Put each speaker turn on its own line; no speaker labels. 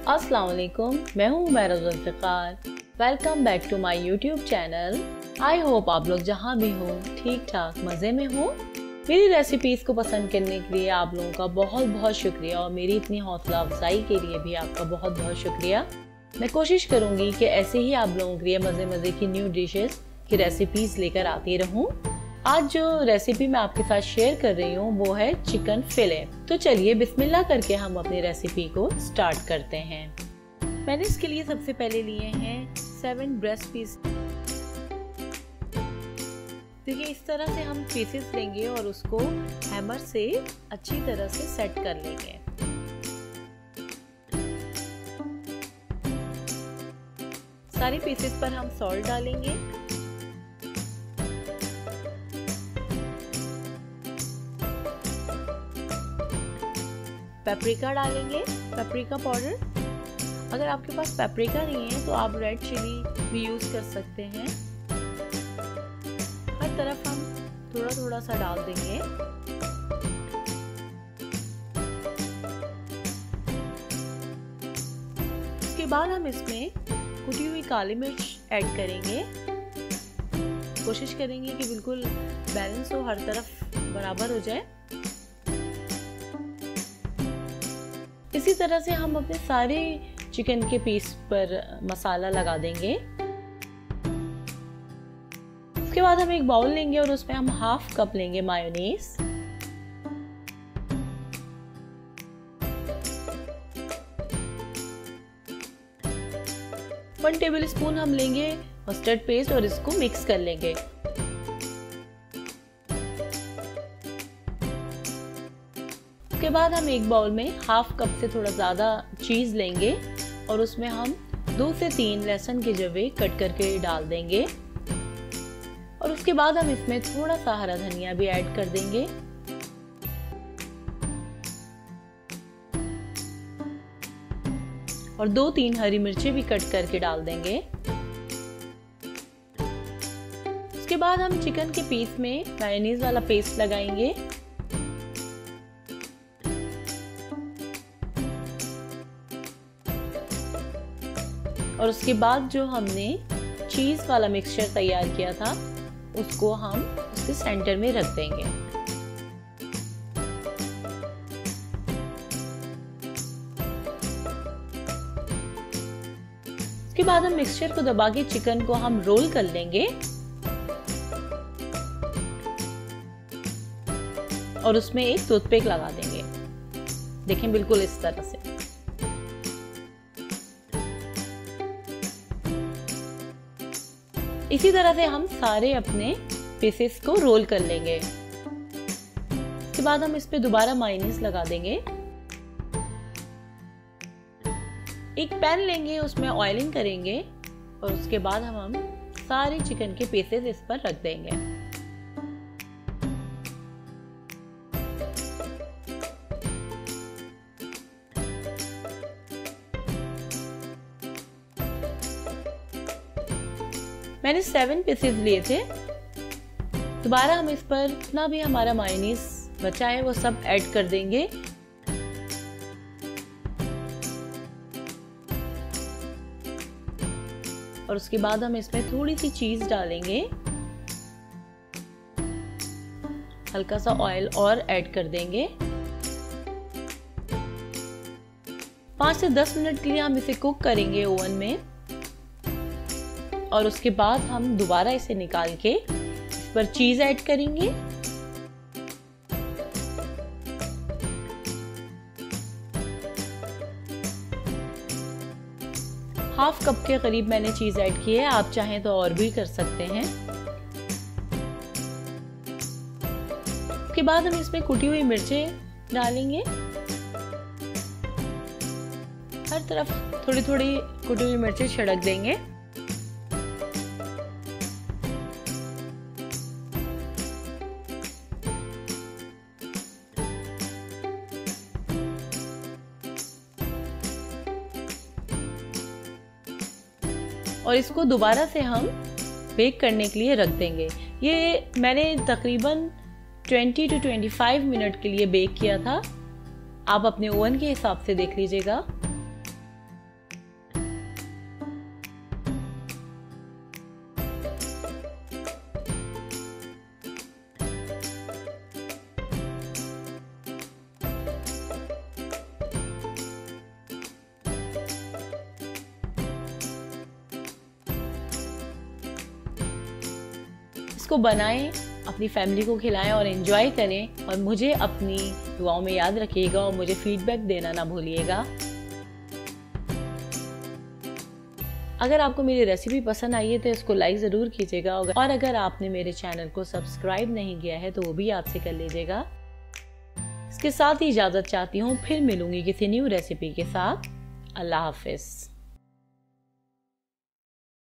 अस्सलाम वालेकुम, मैं हूँ Umaira Zulfiqar. Welcome back to my YouTube channel. I hope आप लोग जहाँ भी हो ठीक ठाक मज़े में हो। मेरी रेसिपीज़ को पसंद करने के लिए आप लोगों का बहुत बहुत शुक्रिया और मेरी इतनी हौसला अफजाई के लिए भी आपका बहुत बहुत शुक्रिया। मैं कोशिश करूँगी कि ऐसे ही आप लोगों के लिए मज़े मज़े की न्यू डिशेस की रेसिपीज़ लेकर आती रहूँ। आज जो रेसिपी मैं आपके साथ शेयर कर रही हूँ वो है चिकन फिले। तो चलिए बिस्मिल्लाह करके हम अपनी रेसिपी को स्टार्ट करते हैं। मैंने इसके लिए सबसे पहले लिए हैं 7 ब्रेस्ट पीस। देखिए इस तरह से हम पीसेस लेंगे और उसको हैमर से अच्छी तरह से सेट कर लेंगे। सारे पीसेस पर हम सॉल्ट डालेंगे, पेपरिका डालेंगे, पेपरिका पाउडर। अगर आपके पास पेपरिका नहीं है तो आप रेड चिली भी यूज कर सकते हैं। हर तरफ हम थोड़ा थोड़ा सा डाल देंगे। उसके बाद हम इसमें कुटी हुई काली मिर्च ऐड करेंगे। कोशिश करेंगे कि बिल्कुल बैलेंस हो, हर तरफ बराबर हो जाए। इसी तरह से हम अपने सारे चिकन के पीस पर मसाला लगा देंगे। उसके बाद हम एक बाउल लेंगे और उसमें हम हाफ कप लेंगे मायोनीज। वन टेबल स्पून हम लेंगे मस्टर्ड पेस्ट और इसको मिक्स कर लेंगे। उसके बाद हम एक बाउल में हाफ कप से थोड़ा ज़्यादा चीज़ लेंगे और उसमें हम 2 से 3 लहसुन के जवे कट करके डाल देंगे। और उसके बाद हम इसमें थोड़ा सा हरा धनिया भी ऐड कर देंगे। और 2-3 हरी मिर्चें भी कट करके डाल देंगे। उसके बाद हम चिकन के पीस में मायोनीज वाला पेस्ट लगाएंगे। और उसके बाद जो हमने चीज वाला मिक्सचर तैयार किया था उसको हम उसके सेंटर में रख देंगे। उसके बाद हम मिक्सचर को दबा के चिकन को हम रोल कर लेंगे और उसमें एक टूथपिक लगा देंगे। देखें बिल्कुल इस तरह से। इसी तरह से हम सारे अपने पीसेस को रोल कर लेंगे। इसके बाद हम इस पे दोबारा मायोनीज लगा देंगे। एक पैन लेंगे, उसमें ऑयलिंग करेंगे और उसके बाद हम सारे चिकन के पीसेस इस पर रख देंगे। मैंने 7 पीसेस लिए थे। दोबारा हम इस पर जितना भी हमारा मायोनीज बचा है वो सब ऐड कर देंगे। और उसके बाद हम इसमें थोड़ी सी चीज डालेंगे, हल्का सा ऑयल और ऐड कर देंगे। 5 से 10 मिनट के लिए हम इसे कुक करेंगे ओवन में। और उसके बाद हम दोबारा इसे निकाल के इस पर चीज ऐड करेंगे। हाफ कप के करीब मैंने चीज ऐड की है, आप चाहें तो और भी कर सकते हैं। उसके बाद हम इसमें कुटी हुई मिर्चें डालेंगे। हर तरफ थोड़ी थोड़ी कुटी हुई मिर्चें छिड़क देंगे। और इसको दोबारा से हम बेक करने के लिए रख देंगे। ये मैंने तकरीबन 20 to 25 मिनट के लिए बेक किया था। आप अपने ओवन के हिसाब से देख लीजिएगा। इसको बनाएं, अपनी फैमिली को खिलाएं और एंजॉय करें। और मुझे अपनी दुआओं में याद रखिएगा और मुझे फीडबैक देना ना भूलिएगा। अगर आपको मेरी रेसिपी पसंद आई है तो इसको लाइक ज़रूर कीजिएगा और अगर आपने मेरे चैनल को सब्सक्राइब नहीं किया है तो वो भी आपसे कर लीजिएगा। इसके साथ ही इजाज़त चाहती हूँ, फिर मिलूंगी किसी न्यू रेसिपी के साथ। अल्लाह हाफिज़।